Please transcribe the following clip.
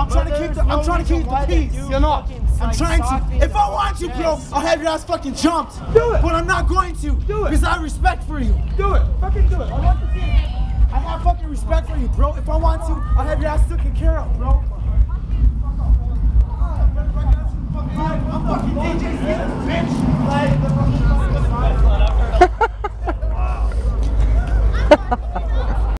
I'm trying to keep the peace. You're not. I'm trying to. If I want to, bro, I'll have your ass fucking jumped. Do it. But I'm not going to. Do it. Because I have respect for you. Do it. Fucking do it. I want to see it. I have fucking respect for you, bro. If I want to, I'll have your ass taken care of, bro.